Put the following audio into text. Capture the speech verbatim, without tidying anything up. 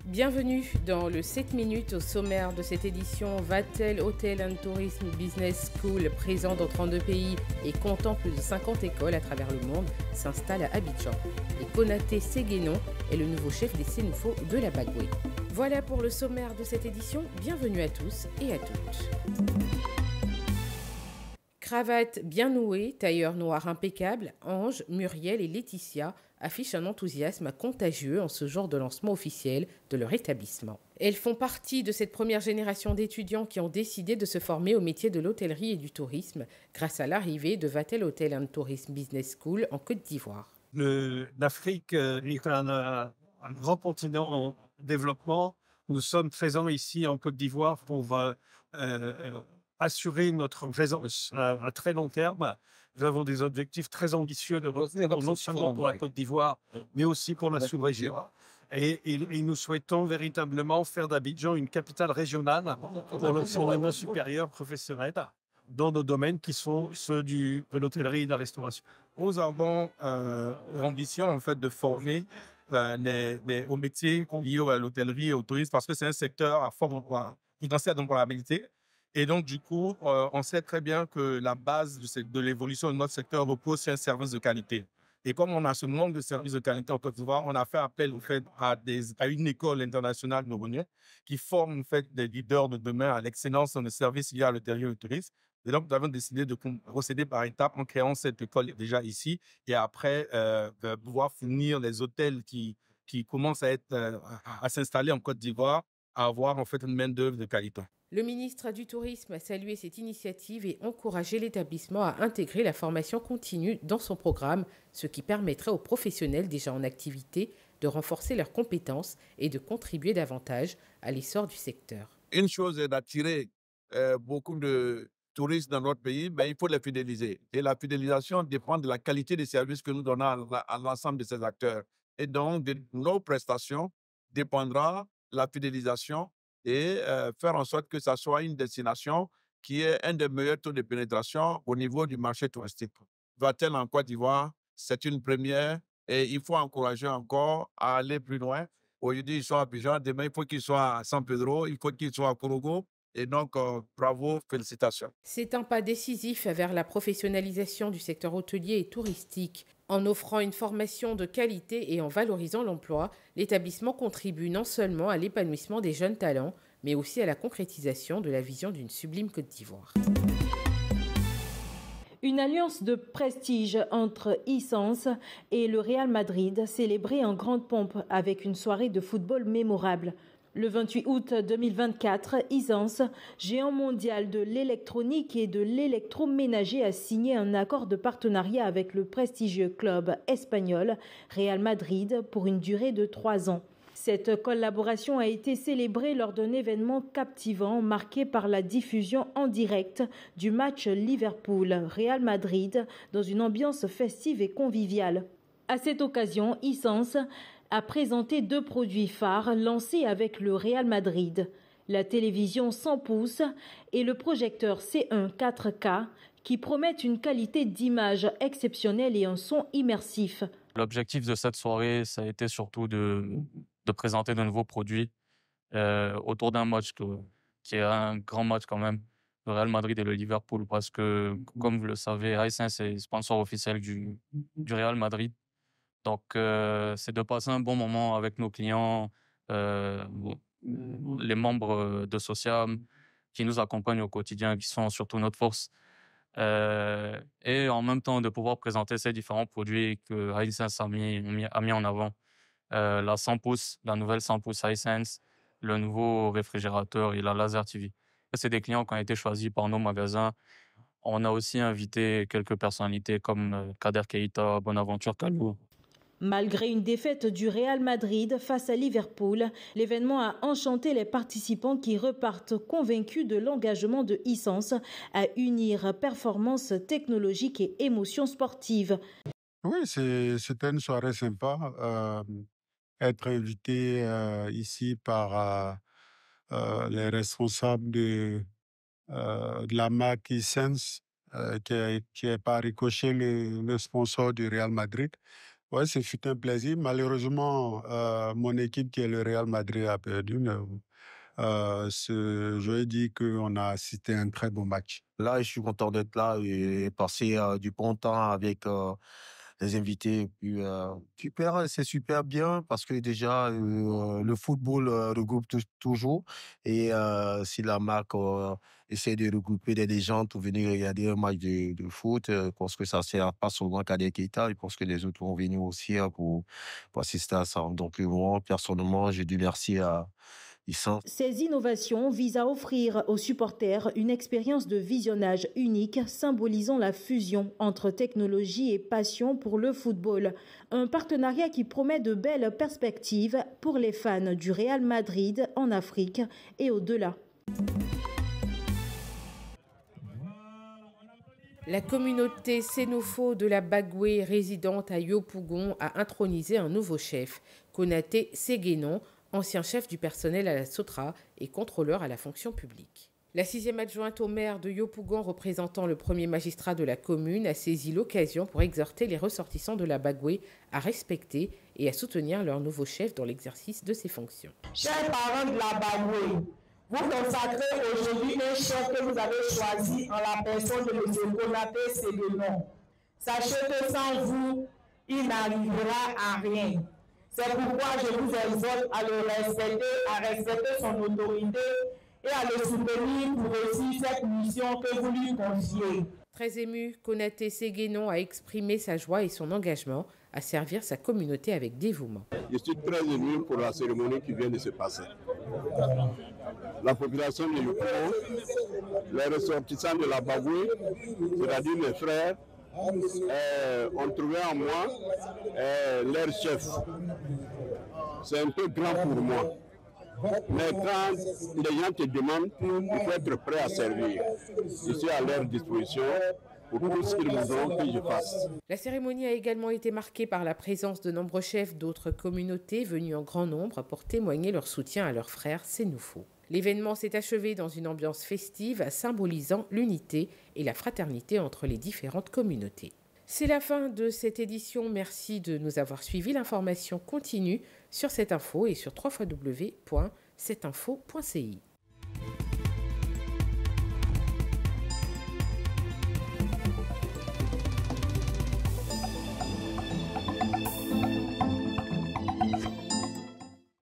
Bienvenue dans le sept minutes. Au sommaire de cette édition. Vatel Hotel and Tourism Business School, présent dans trente-deux pays et comptant plus de cinquante écoles à travers le monde, s'installe à Abidjan. Et Konaté Séguénon est le nouveau chef des Sénoufos de la Bagoué. Voilà pour le sommaire de cette édition. Bienvenue à tous et à toutes. Cravate bien nouée, tailleur noir impeccable, Ange, Muriel et Laetitia affichent un enthousiasme contagieux en ce jour de lancement officiel de leur établissement. Elles font partie de cette première génération d'étudiants qui ont décidé de se former au métier de l'hôtellerie et du tourisme grâce à l'arrivée de Vatel Hotel and Tourism Business School en Côte d'Ivoire. L'Afrique euh, est un, un, un grand continent en développement. Nous sommes présents ici en Côte d'Ivoire pour euh, euh, assurer notre présence à, à très long terme. Nous avons des objectifs très ambitieux de revenir non seulement pour la Côte d'Ivoire, mais aussi pour la sous-région. Et, et, et nous souhaitons véritablement faire d'Abidjan une capitale régionale pour l'enseignement supérieur professionnel dans nos domaines qui sont ceux du, de l'hôtellerie et de la restauration. Nous avons euh, l'ambition en fait de former euh, les, les, aux métiers liés à l'hôtellerie et au tourisme parce que c'est un secteur à fort potentiel d'employabilité. Et donc, du coup, euh, on sait très bien que la base de, de l'évolution de notre secteur repose sur un service de qualité. Et comme on a ce manque de services de qualité en Côte d'Ivoire, on a fait appel en fait, à, des, à une école internationale de qui forme en fait, des leaders de demain à l'excellence dans le service lié à l'hôtellerie et au tourisme. Et donc, nous avons décidé de procéder par étapes en créant cette école déjà ici et après euh, pouvoir fournir les hôtels qui, qui commencent à, être, euh, à, à s'installer en Côte d'Ivoire, à avoir en fait une main-d'œuvre de qualité. Le ministre du Tourisme a salué cette initiative et encouragé l'établissement à intégrer la formation continue dans son programme, ce qui permettrait aux professionnels déjà en activité de renforcer leurs compétences et de contribuer davantage à l'essor du secteur. Une chose est d'attirer euh, beaucoup de touristes dans notre pays, mais il faut les fidéliser. Et la fidélisation dépend de la qualité des services que nous donnons à, à l'ensemble de ces acteurs. Et donc, de nos prestations dépendra la fidélisation et euh, faire en sorte que ça soit une destination qui ait un des meilleurs taux de pénétration au niveau du marché touristique. Vatel en Côte d'Ivoire, c'est une première et il faut encourager encore à aller plus loin. Aujourd'hui, ils sont à Abidjan, demain, il faut qu'ils soient à San Pedro, il faut qu'ils soient à Korogo. Et donc, euh, bravo, félicitations. C'est un pas décisif vers la professionnalisation du secteur hôtelier et touristique. En offrant une formation de qualité et en valorisant l'emploi, l'établissement contribue non seulement à l'épanouissement des jeunes talents, mais aussi à la concrétisation de la vision d'une sublime Côte d'Ivoire. Une alliance de prestige entre Hisense et le Real Madrid célébrée en grande pompe avec une soirée de football mémorable. Le vingt-huit août deux mille vingt-quatre, Hisense, géant mondial de l'électronique et de l'électroménager, a signé un accord de partenariat avec le prestigieux club espagnol Real Madrid pour une durée de trois ans. Cette collaboration a été célébrée lors d'un événement captivant marqué par la diffusion en direct du match Liverpool-Real Madrid dans une ambiance festive et conviviale. À cette occasion, Hisense a présenté deux produits phares lancés avec le Real Madrid, la télévision cent pouces et le projecteur C un quatre K qui promettent une qualité d'image exceptionnelle et un son immersif. L'objectif de cette soirée, ça a été surtout de, de présenter de nouveaux produits euh, autour d'un match que, qui est un grand match quand même, le Real Madrid et le Liverpool, parce que, comme vous le savez, Hisense est sponsor officiel du, du Real Madrid. Donc, euh, c'est de passer un bon moment avec nos clients, euh, les membres de Sociam qui nous accompagnent au quotidien, qui sont surtout notre force. Euh, et en même temps, de pouvoir présenter ces différents produits que Hisense a mis, a mis en avant. Euh, la cent pouces, la nouvelle cent pouces Hisense, le nouveau réfrigérateur et la Laser T V. C'est des clients qui ont été choisis par nos magasins. On a aussi invité quelques personnalités comme Kader Keita, Bonaventure Kalou. Malgré une défaite du Real Madrid face à Liverpool, l'événement a enchanté les participants qui repartent convaincus de l'engagement de Hisense à unir performance technologique et émotion sportive. Oui, c'était une soirée sympa. Euh, être invité euh, ici par euh, euh, les responsables de, euh, de la marque Hisense, euh, qui, est, qui est par ricochet le, le sponsor du Real Madrid. Ouais, ce fut un plaisir. Malheureusement, euh, mon équipe qui est le Real Madrid a perdu. Mais, euh, ce- je vais dire qu'on a assisté à un très beau match. Là, je suis content d'être là et passer euh, du bon temps avec euh, les invités. Et puis, euh, super, c'est super bien parce que déjà, euh, le football euh, regroupe tou- toujours. Et euh, si la marque euh, essaie de regrouper des gens pour venir regarder un match de, de foot, euh, je pense que ça ne sert pas seulement qu'à des Keita, je pense que les autres vont venir aussi hein, pour, pour assister à ça. Donc, euh, moi, personnellement, je dis merci à Issance. Ces innovations visent à offrir aux supporters une expérience de visionnage unique, symbolisant la fusion entre technologie et passion pour le football. Un partenariat qui promet de belles perspectives pour les fans du Real Madrid en Afrique et au-delà. La communauté Sénofo de la Bagoué résidente à Yopougon a intronisé un nouveau chef, Konaté Séguénon, ancien chef du personnel à la Sotra et contrôleur à la fonction publique. La sixième adjointe au maire de Yopougon, représentant le premier magistrat de la commune, a saisi l'occasion pour exhorter les ressortissants de la Bagoué à respecter et à soutenir leur nouveau chef dans l'exercice de ses fonctions. Chers parents de la Bagoué, vous consacrez aujourd'hui un chef que vous avez choisi en la personne de M. Konaté Séguénon. Sachez que sans vous, il n'arrivera à rien. C'est pourquoi je vous exhorte à le respecter, à respecter son autorité et à le soutenir pour réussir cette mission que vous lui confiez. Très ému, Konaté Séguénon a exprimé sa joie et son engagement à servir sa communauté avec dévouement. Je suis très ému pour la cérémonie qui vient de se passer. La population de Yopougon, les ressortissants de la Bagoué, c'est-à-dire les frères, Euh, ont trouvé en moi euh, leur chef. C'est un peu grand pour moi. Mais quand les gens te demandent, il faut être prêt à servir. Je suis à leur disposition pour tout ce qu'ils me demandent que je fasse. La cérémonie a également été marquée par la présence de nombreux chefs d'autres communautés venus en grand nombre pour témoigner leur soutien à leurs frères Sénoufo. L'événement s'est achevé dans une ambiance festive symbolisant l'unité et la fraternité entre les différentes communautés. C'est la fin de cette édition. Merci de nous avoir suivis. L'information continue sur cette info et sur w w w point cette info point c i.